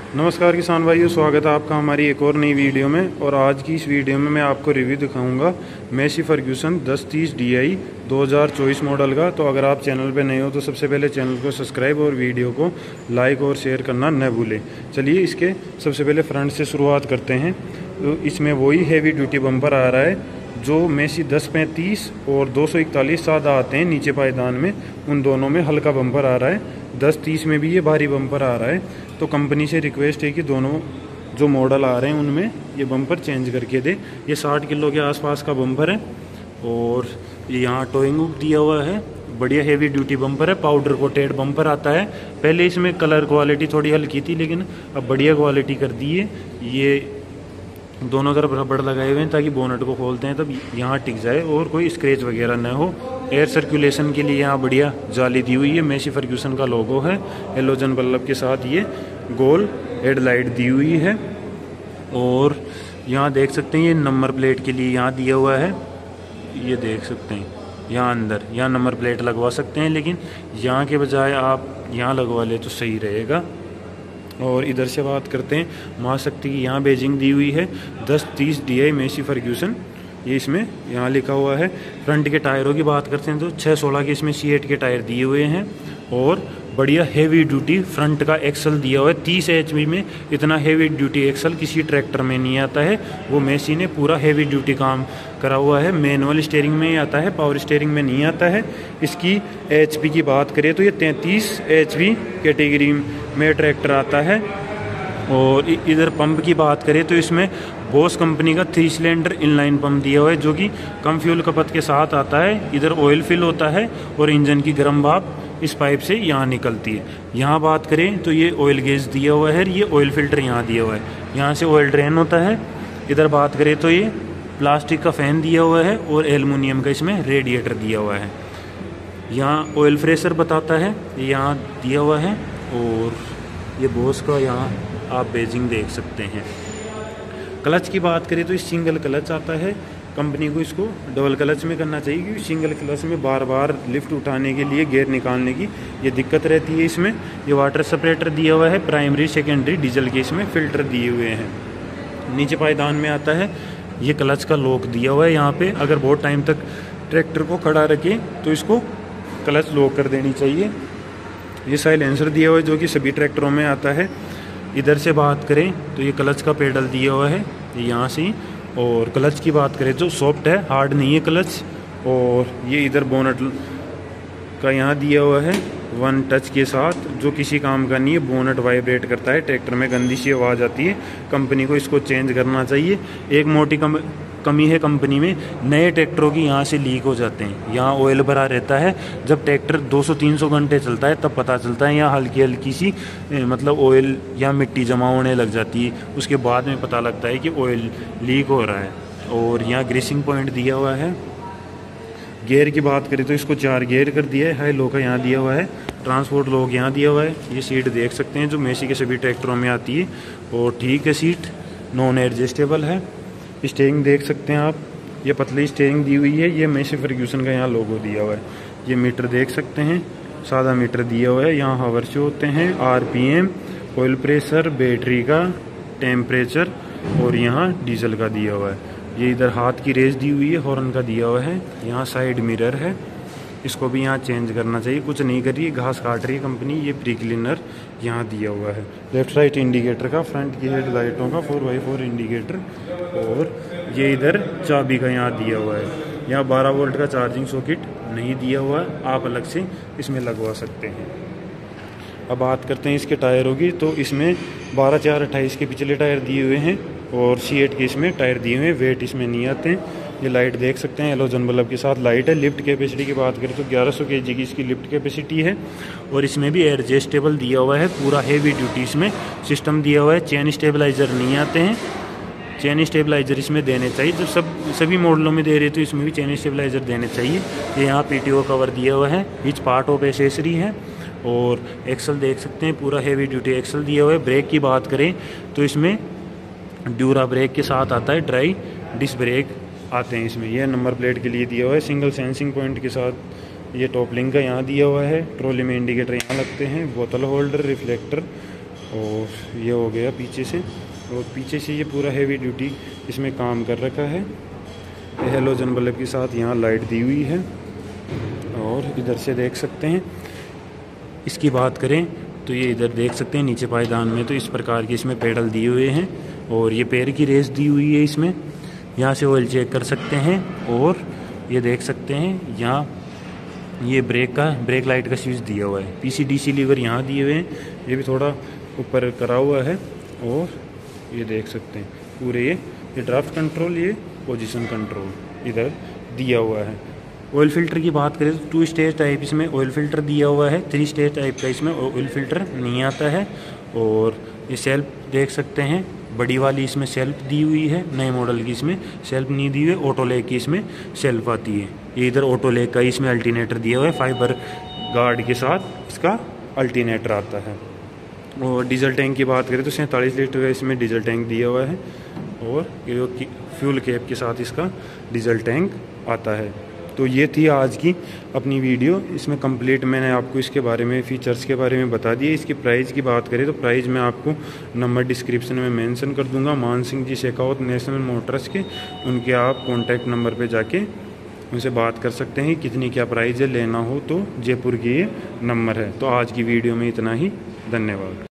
नमस्कार किसान भाइयों, स्वागत है आपका हमारी एक और नई वीडियो में। और आज की इस वीडियो में मैं आपको रिव्यू दिखाऊंगा मेसी फर्ग्यूसन 1030 DI 2024 मॉडल का। तो अगर आप चैनल पे नए हो तो सबसे पहले चैनल को सब्सक्राइब और वीडियो को लाइक और शेयर करना न भूलें। चलिए इसके सबसे पहले फ्रंट से शुरुआत करते हैं। तो इसमें वही हैवी ड्यूटी बम्पर आ रहा है जो मेसी 1035 और 241 सादा आते हैं नीचे पायदान में, उन दोनों में हल्का बम्पर आ रहा है। 1030 में भी ये भारी बम्पर आ रहा है। तो कंपनी से रिक्वेस्ट है कि दोनों जो मॉडल आ रहे हैं उनमें ये बम्पर चेंज करके दे। ये 60 किलो के आसपास का बम्पर है और यहाँ टोइंग हुक दिया हुआ है। बढ़िया हेवी ड्यूटी बम्पर है, पाउडर कोटेड बम्पर आता है। पहले इसमें कलर क्वालिटी थोड़ी हल्की थी लेकिन अब बढ़िया क्वालिटी कर दी है। ये दोनों तरफ रबड़ लगाए हुए हैं ताकि बोनट को खोलते हैं तब यहाँ टिक जाए और कोई स्क्रैच वगैरह न हो। एयर सर्कुलेशन के लिए यहाँ बढ़िया जाली दी हुई है। मेसी फर्ग्यूसन का लोगो है हेलोजन बल्ब के साथ। ये गोल हेडलाइट दी हुई है और यहाँ देख सकते हैं ये नंबर प्लेट के लिए यहाँ दिया हुआ है। ये देख सकते हैं यहाँ अंदर यहाँ नंबर प्लेट लगवा सकते हैं, लेकिन यहाँ के बजाय आप यहाँ लगवा ले तो सही रहेगा। और इधर से बात करते हैं महाशक्ति की, यहाँ बेजिंग दी हुई है 1030 DI मेसी फर्ग्यूसन, ये इसमें यहाँ लिखा हुआ है। फ्रंट के टायरों की बात करते हैं तो 616 के इसमें C8 के टायर दिए हुए हैं और बढ़िया हेवी ड्यूटी फ्रंट का एक्सल दिया हुआ है। 30 HP में इतना हेवी ड्यूटी एक्सल किसी ट्रैक्टर में नहीं आता है। वो मेसी ने पूरा हेवी ड्यूटी काम करा हुआ है। मैनुअल स्टीयरिंग में ही आता है, पावर स्टीयरिंग में नहीं आता है। इसकी HP की बात करें तो ये 33 HP कैटेगरी में ट्रैक्टर आता है। और इधर पंप की बात करें तो इसमें बोस कंपनी का 3 सिलेंडर इनलाइन पंप दिया हुआ है जो कि कम फ्यूल खपत के साथ आता है। इधर ऑयल फिल होता है और इंजन की गर्म भाप इस पाइप से यहाँ निकलती है। यहाँ बात करें तो ये ऑयल गेज दिया हुआ है, ये ऑयल फिल्टर यहाँ दिया हुआ है, यहाँ से ऑयल ड्रेन होता है। इधर बात करें तो ये प्लास्टिक का फैन दिया हुआ है और एल्युमिनियम का इसमें रेडिएटर दिया हुआ है। यहाँ ऑयल फ्रेशर बताता है, यहाँ दिया हुआ है। और ये बोस का यहाँ आप बेजिंग देख सकते हैं। क्लच की बात करें तो इस सिंगल क्लच आता है। कंपनी को इसको डबल क्लच में करना चाहिए क्योंकि सिंगल क्लच में बार बार लिफ्ट उठाने के लिए गियर निकालने की ये दिक्कत रहती है। इसमें ये वाटर सेपरेटर दिया हुआ है, प्राइमरी सेकेंडरी डीजल के इसमें फिल्टर दिए हुए हैं। नीचे पायदान में आता है ये क्लच का लॉक दिया हुआ है। यहाँ पे अगर बहुत टाइम तक ट्रैक्टर को खड़ा रखें तो इसको क्लच लॉक कर देनी चाहिए। ये साइलेंसर दिया हुआ है जो कि सभी ट्रैक्टरों में आता है। इधर से बात करें तो ये क्लच का पेडल दिया हुआ है यहाँ से। और क्लच की बात करें तो सॉफ्ट है, हार्ड नहीं है क्लच। और ये इधर बोनट का यहाँ दिया हुआ है 1 टच के साथ, जो किसी काम का नहीं है। बोनट वाइब्रेट करता है, ट्रैक्टर में गंदी सी आवाज़ आती है। कंपनी को इसको चेंज करना चाहिए। एक मोटी कमी है कंपनी में, नए ट्रैक्टरों की यहाँ से लीक हो जाते हैं। यहाँ ऑयल भरा रहता है, जब ट्रैक्टर 200-300 घंटे चलता है तब पता चलता है यहाँ हल्की हल्की सी मतलब ऑयल या मिट्टी जमा होने लग जाती है। उसके बाद में पता लगता है कि ऑयल लीक हो रहा है। और यहाँ ग्रीसिंग पॉइंट दिया हुआ है। गियर की बात करें तो इसको 4 गियर कर दिया है। हाई लो का यहाँ दिया हुआ है, ट्रांसपोर्ट लॉक यहाँ दिया हुआ है। ये सीट देख सकते हैं जो मेसी के सभी ट्रैक्टरों में आती है और ठीक है, सीट नॉन एडजस्टेबल है। स्टीयरिंग देख सकते हैं आप, ये पतली स्टीयरिंग दी हुई है। ये मेसी फर्ग्यूसन का यहाँ लोगो दिया हुआ है। ये मीटर देख सकते हैं, सादा मीटर दिया हुआ है। यहाँ हावर से होते हैं, RPM, ऑयल प्रेशर, बैटरी का टेम्परेचर और यहाँ डीजल का दिया हुआ है। ये इधर हाथ की रेस दी हुई है, हॉर्न का दिया हुआ है। यहाँ साइड मिरर है, इसको भी यहाँ चेंज करना चाहिए। कुछ नहीं कर रही है, घास काट रही है कंपनी। ये प्री क्लीनर यहाँ दिया हुआ है। लेफ्ट राइट इंडिकेटर का, फ्रंट की हेडलाइटों का 4x4 इंडिकेटर। और ये इधर चाबी का यहाँ दिया हुआ है। यहाँ 12 वोल्ट का चार्जिंग सॉकेट नहीं दिया हुआ है, आप अलग से इसमें लगवा सकते हैं। अब बात करते हैं इसके टायरों की, तो इसमें 12/4/28 के पिछले टायर दिए हुए हैं और C8 के इसमें टायर दिए हुए हैं। वेट इसमें नहीं आते हैं। ये लाइट देख सकते हैं, हेलोजन बल्ब के साथ लाइट है। लिफ्ट कैपेसिटी की बात करें तो 1100 kg की इसकी लिफ्ट कैपेसिटी है। और इसमें भी एडजस्टेबल दिया हुआ है, पूरा हेवी ड्यूटी इसमें सिस्टम दिया हुआ है। चेन स्टेबलाइजर नहीं आते हैं, चेन स्टेबलाइजर इसमें देने चाहिए। जब सभी मॉडलों में दे रहे तो इसमें भी चेन स्टेबलाइजर देने चाहिए। ये यहाँ PTO कवर दिया हुआ है, इच पार्ट ऑफ एसेसरी है। और एक्सल देख सकते हैं, पूरा हेवी ड्यूटी एक्सल दिया हुआ है। ब्रेक की बात करें तो इसमें ड्यूरा ब्रेक के साथ आता है, ड्राई डिस्क ब्रेक आते हैं इसमें। यह नंबर प्लेट के लिए दिया हुआ है, सिंगल सेंसिंग पॉइंट के साथ। ये टॉप लिंक का यहाँ दिया हुआ है। ट्रॉली में इंडिकेटर यहाँ लगते हैं, बोतल होल्डर, रिफ्लेक्टर और ये हो गया पीछे से, और पीछे से ये पूरा हैवी ड्यूटी इसमें काम कर रखा है। हेलोजन बल्ब के साथ यहाँ लाइट दी हुई है। और इधर से देख सकते हैं, इसकी बात करें तो ये इधर देख सकते हैं नीचे पायदान में तो इस प्रकार के इसमें पेडल दिए हुए हैं, और ये पैर की रेस दी हुई है इसमें। यहाँ से ऑयल चेक कर सकते हैं, और ये देख सकते हैं यहाँ ये ब्रेक लाइट का स्विच दिया हुआ है। PCDC लीवर यहाँ दिए हुए हैं, ये भी थोड़ा ऊपर करा हुआ है। और ये देख सकते हैं पूरे ये ड्राफ्ट कंट्रोल, ये पोजीशन कंट्रोल इधर दिया हुआ है। ऑयल फिल्टर की बात करें तो 2 स्टेज टाइप इसमें ऑयल फिल्टर दिया हुआ है, 3 स्टेज टाइप का इसमें ऑयल फिल्टर नहीं आता है। और ये सेल्फ देख सकते हैं, बड़ी वाली इसमें सेल्फ दी हुई है, नए मॉडल की इसमें सेल्फ नहीं दी हुई है, ऑटो लेग की इसमें सेल्फ आती है। ये इधर ऑटो लेग का इसमें अल्टरनेटर दिया हुआ है, फाइबर गार्ड के साथ इसका अल्टरनेटर आता है। और डीजल टैंक की बात करें तो 47 लीटर का इसमें डीजल टैंक दिया हुआ है, और ये फ्यूल कैप के साथ इसका डीजल टैंक आता है। तो ये थी आज की अपनी वीडियो। इसमें कंप्लीट मैंने आपको इसके बारे में, फीचर्स के बारे में बता दिए। इसकी प्राइस की बात करें तो प्राइस मैं आपको नंबर डिस्क्रिप्शन में मेंशन कर दूंगा, मान सिंह जी शेखावत नेशनल मोटर्स के। उनके आप कॉन्टैक्ट नंबर पे जाके उनसे बात कर सकते हैं कितनी क्या प्राइस है, लेना हो तो जयपुर की ये नंबर है। तो आज की वीडियो में इतना ही, धन्यवाद।